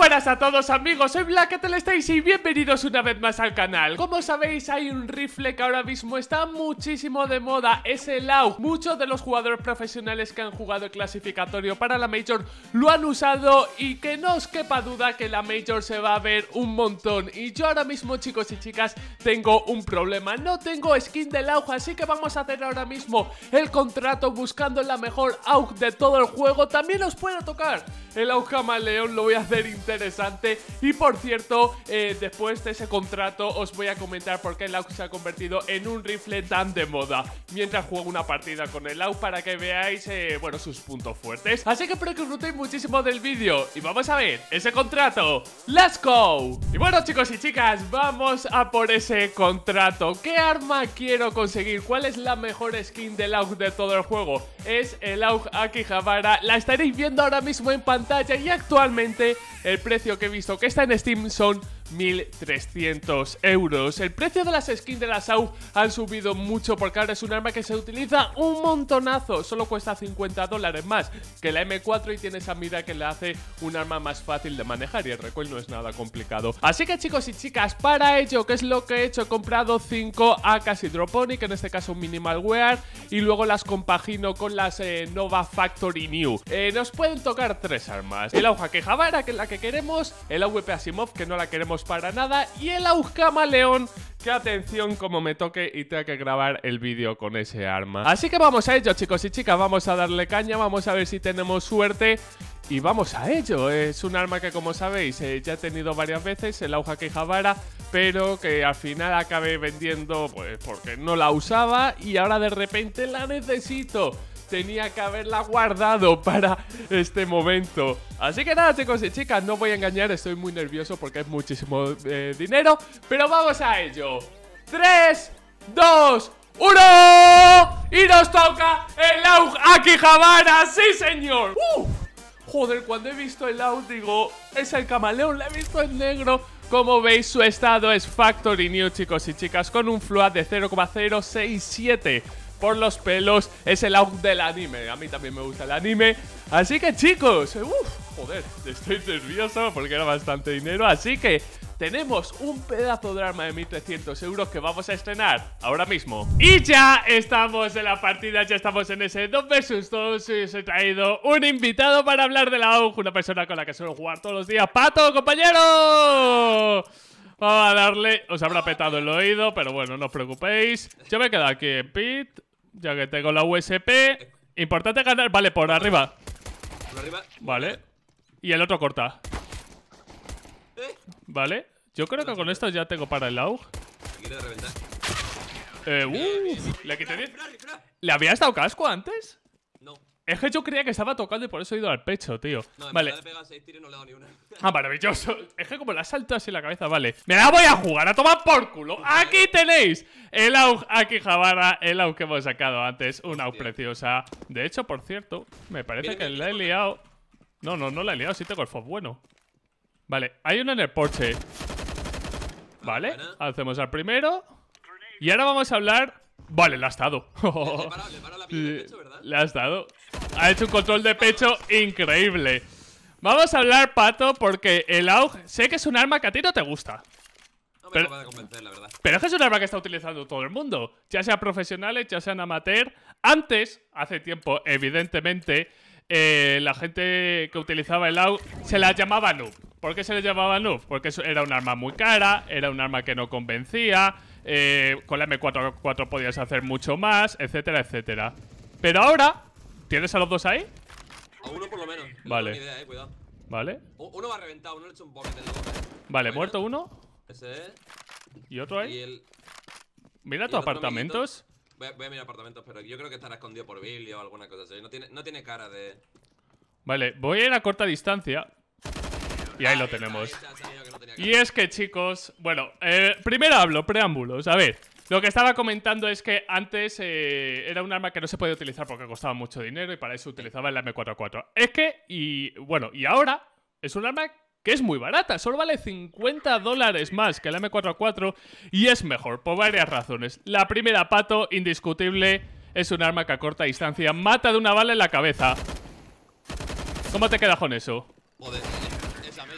buenas a todos amigos, soy BlackTeleStacy y bienvenidos una vez más al canal. Como sabéis hay un rifle que ahora mismo está muchísimo de moda, es el AUG. Muchos de los jugadores profesionales que han jugado el clasificatorio para la Major lo han usado y que no os quepa duda que la Major se va a ver un montón. Y yo ahora mismo, chicos y chicas, tengo un problema, no tengo skin del AUG, así que vamos a hacer ahora mismo el contrato buscando la mejor AUG de todo el juego. También os puedo tocar el AUG Camaleón, lo voy a hacer interesante. Y por cierto, después de ese contrato os voy a comentar por qué el AUG se ha convertido en un rifle tan de moda mientras juego una partida con el AUG, para que veáis, bueno, sus puntos fuertes. Así que espero que os disfrutéis muchísimo del vídeo y vamos a ver ese contrato. ¡Let's go! Y bueno, chicos y chicas, vamos a por ese contrato. ¿Qué arma quiero conseguir? ¿Cuál es la mejor skin del AUG de todo el juego? Es el AUG Akihabara. La estaréis viendo ahora mismo en pantalla y actualmente el precio que he visto que está en Steam son 1.300 euros. El precio de las skins de las AUG han subido mucho porque ahora es un arma que se utiliza un montonazo. Solo cuesta $50 más que la M4 y tiene esa mira que le hace un arma más fácil de manejar y el recoil no es nada complicado. Así que chicos y chicas, para ello, ¿qué es lo que he hecho? He comprado 5 AKs Hydroponic, en este caso un Minimal Wear, y luego las compagino con las Nova Factory New. Nos pueden tocar 3 armas: el AUG Akihabara, que es la que queremos, el AWP Asimov, que no la queremos para nada, y el AUG Camaleón, que atención como me toque y tenga que grabar el vídeo con ese arma. Así que vamos a ello, chicos y chicas, vamos a darle caña, vamos a ver si tenemos suerte y vamos a ello. Es un arma que, como sabéis, ya he tenido varias veces, el AUG Akihabara, pero que al final acabé vendiendo pues porque no la usaba y ahora de repente la necesito. Tenía que haberla guardado para este momento. Así que nada, chicos y chicas, no voy a engañar, estoy muy nervioso porque es muchísimo dinero. Pero vamos a ello. 3, 2, 1. Y nos toca el AUG Akihabara. ¡Sí, señor! Joder, cuando he visto el AUG digo, es el Camaleón, lo he visto en negro. Como veis, su estado es Factory New, chicos y chicas, con un float de 0,067 por los pelos. Es el AUG del anime, a mí también me gusta el anime. Así que chicos, joder, estoy nervioso porque era bastante dinero. Así que tenemos un pedazo de arma de 1.300 euros que vamos a estrenar ahora mismo. Y ya estamos en la partida, ya estamos en ese 2 vs 2 y os he traído un invitado para hablar de la AUG, una persona con la que suelo jugar todos los días. ¡Pato, compañero! Vamos a darle, os habrá petado el oído, pero bueno, no os preocupéis. Yo me quedo aquí en pit, ya que tengo la USP. Importante ganar, vale, por arriba. Por arriba. Vale. Y el otro corta. Vale, yo creo que con esto ya tengo para el AUG. Quiere reventar. Le quité 10. ¿Le habías dado casco antes? No. Es que yo creía que estaba tocando y por eso he ido al pecho, tío. No, vale. Le he pegado 6 tiros y no le he dado ni una. Ah, maravilloso. Es que como la salto así en la cabeza, vale. Me la voy a jugar, a tomar por culo. Aquí tenéis el AUG Akihabara, el AUG que hemos sacado antes. Una AUG preciosa. De hecho, por cierto, me parece que la he liado. No la he liado, sí tengo el FOB bueno. Vale, hay uno en el porche. Vale, hacemos al primero. Y ahora vamos a hablar. Vale, le has dado. Le he parado la piel de pecho, ¿verdad? Le has dado. Ha hecho un control de pecho increíble. Vamos a hablar, Pato, porque el AUG sé que es un arma que a ti no te gusta. No me acaba de convencer, la verdad. Pero es que es un arma que está utilizando todo el mundo, ya sean profesionales, ya sean amateur. Antes, hace tiempo, evidentemente, la gente que utilizaba el AUG se la llamaba noob. ¿Por qué se le llamaba noob? Porque era un arma muy cara, era un arma que no convencía, con la M4 podías hacer mucho más, etcétera, etcétera. Pero ahora, ¿tienes a los dos ahí? A uno por lo menos. Vale. No tengo ni idea, cuidado. Vale. Uno va reventado, uno le he hecho un boquete en el ojo, Vale, muerto uno. Ese es. ¿Y otro ahí? Y el... Mira y tus el otro apartamentos. Voy a mirar apartamentos, pero yo creo que estará escondido por Biblia o alguna cosa así. No tiene cara de... Vale, voy a ir a corta distancia. Y ahí lo tenemos. Y es que, chicos, bueno, primero hablo, preámbulos. A ver, lo que estaba comentando es que antes era un arma que no se podía utilizar porque costaba mucho dinero y para eso utilizaba el M4A4. Es que, y ahora es un arma que es muy barata, solo vale $50 más que el M4A4 y es mejor por varias razones. La primera, Pato, indiscutible, es un arma que a corta distancia mata de una bala en la cabeza. ¿Cómo te quedas con eso? Joder, es amazing.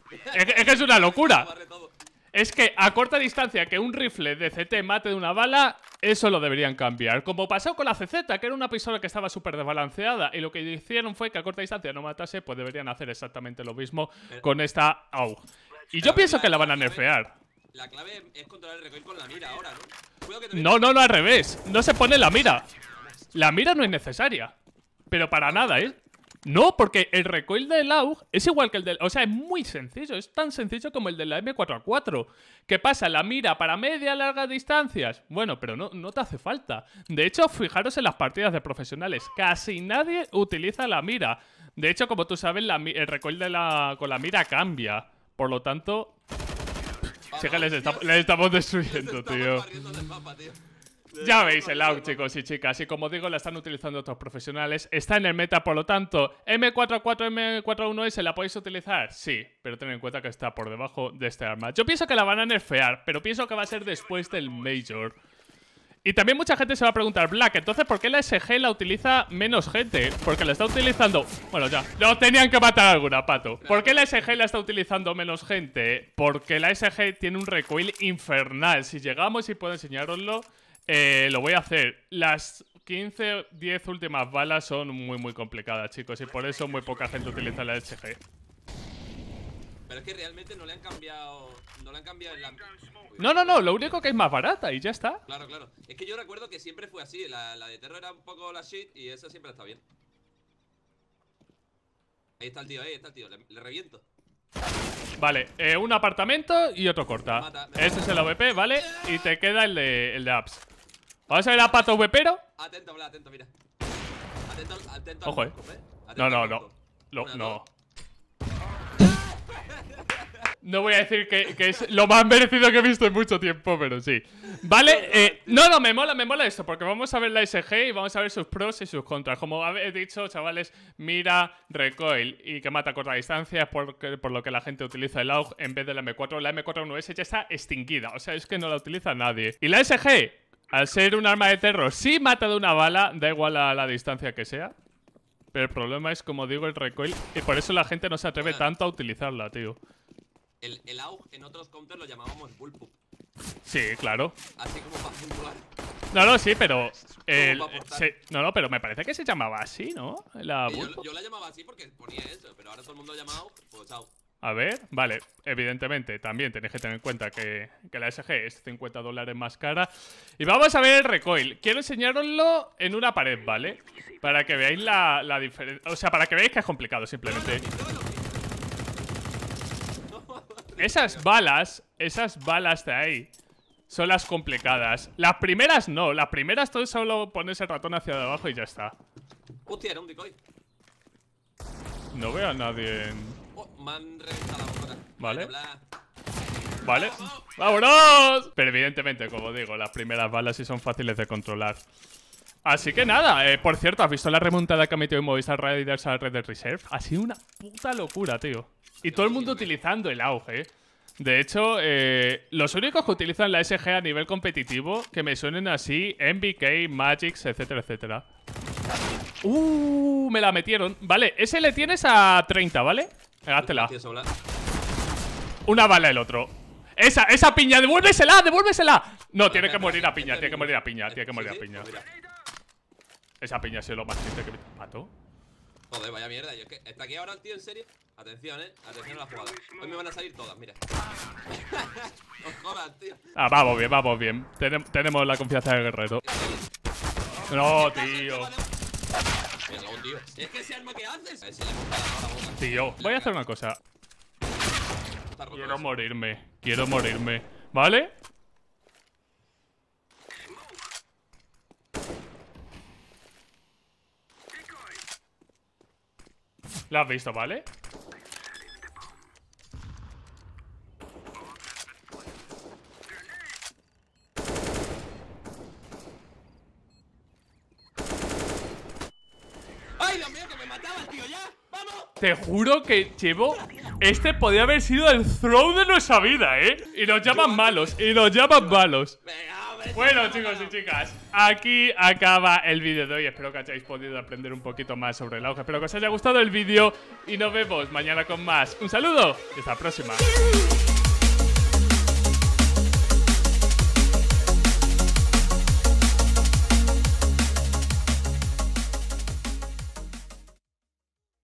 Es que es una locura. Barre todo. Es que a corta distancia que un rifle de CT mate de una bala, eso lo deberían cambiar. Como pasó con la CZ, que era una pistola que estaba súper desbalanceada, y lo que hicieron fue que a corta distancia no matase, pues deberían hacer exactamente lo mismo con esta AUG. Y yo pienso que la van a nerfear. La clave es controlar el recoil con la mira ahora, ¿no? No, no, no, al revés. No se pone la mira. La mira no es necesaria. Pero para nada, ¿eh? No, porque el recoil del AUG es igual que el del... O sea, es muy sencillo. Es tan sencillo como el de la M4A4. ¿Qué pasa? ¿La mira para media largas distancias? Bueno, pero no te hace falta. De hecho, fijaros en las partidas de profesionales. Casi nadie utiliza la mira. De hecho, como tú sabes, el recoil con la mira cambia. Por lo tanto... Sí que les estamos destruyendo, tío. Ya veis el AUG, chicos y chicas. Y como digo, la están utilizando otros profesionales. Está en el meta, por lo tanto, M4A4, M4A1S, ¿la podéis utilizar? Sí, pero tened en cuenta que está por debajo de este arma. Yo pienso que la van a nerfear, pero pienso que va a ser después del Major. Y también mucha gente se va a preguntar, Black, entonces ¿por qué la SG la utiliza menos gente? Porque la está utilizando... Bueno, ya. No tenían que matar alguna, pato. ¿Por qué la SG la está utilizando menos gente? Porque la SG tiene un recoil infernal. Si llegamos y puedo enseñároslo, lo voy a hacer. Las 15, 10 últimas balas son muy complicadas, chicos. Y por eso muy poca gente utiliza la SG. Pero es que realmente no le han cambiado... No le han cambiado el... No, lo único que es más barata y ya está. Claro. Es que yo recuerdo que siempre fue así. La de Terror era un poco la shit y esa siempre está bien. Ahí está el tío, le reviento. Vale, un apartamento y otro corta. Este es el AWP, ¿vale? Y te queda el de apps. Vamos a ver a Pato VPero. Atento, Bla, atento, mira. Atento. Ojo, No. No voy a decir que es lo más merecido que he visto en mucho tiempo, pero sí. Vale, no, me mola esto, porque vamos a ver la SG y vamos a ver sus pros y sus contras. Como he dicho, chavales, mira, recoil y que mata a corta distancia es por lo que la gente utiliza el AUG en vez de la M4. La M4A1S ya está extinguida, o sea, es que no la utiliza nadie. Y la SG, al ser un arma de terror, sí mata de una bala, da igual a la distancia que sea. Pero el problema es, como digo, el recoil, y por eso la gente no se atreve tanto a utilizarla, tío. El AUG en otros counters lo llamábamos bullpup. Sí, claro. Así como para puntuar. No, sí, pero... pero me parece que se llamaba así, ¿no? Yo la llamaba así porque ponía eso, pero ahora todo el mundo llama AUG, pues AUG. A ver, vale, evidentemente también tenéis que tener en cuenta que la SG es $50 más cara. Y vamos a ver el recoil. Quiero enseñároslo en una pared, ¿vale? Para que veáis la diferencia. O sea, para que veáis que es complicado, simplemente. Esas balas de ahí son las complicadas. Las primeras no, las primeras todo solo pones el ratón hacia abajo y ya está. Hostia, era un decoy. No veo a nadie en... me han reventado la boca. Vale. ¡Vámonos! Pero evidentemente, como digo, las primeras balas sí son fáciles de controlar. Así que nada, por cierto, ¿has visto la remontada que ha metido en Movistar Raiders a Red Dead Reserve? Ha sido una puta locura, tío. Y todo el mundo utilizando el AUG, De hecho, los únicos que utilizan la SG a nivel competitivo que me suenen así, MBK, Magix, etcétera, etcétera. Me la metieron. Vale, ese le tienes a 30, ¿vale? Háztela. Una bala el otro. Esa piña, devuélvesela. No, tiene que morir a piña, tiene que morir a piña. Esa piña ha sido lo más triste que me... ¿Mato? Joder, vaya mierda. Yo es que está aquí ahora el tío, en serio. Atención, atención a la jugada. Hoy me van a salir todas, mira. Os jodas, tío. Vamos bien. Tenemos la confianza del guerrero. No, tío. Mira, tío. Es que ese arma que haces. A ver si le hemos parado la boca. Tío, voy a hacer una cosa. Quiero morirme. ¿Vale? ¿La has visto, vale? ¡Ay, Dios mío, que me mataba el tío ya! ¡Vamos! Te juro que llevo... Este podría haber sido el throw de nuestra vida, ¿eh? Y nos llaman malos, Venga, Bueno, chicos y chicas, aquí acaba el vídeo de hoy. Espero que hayáis podido aprender un poquito más sobre el AUG. Espero que os haya gustado el vídeo y nos vemos mañana con más. Un saludo y hasta la próxima.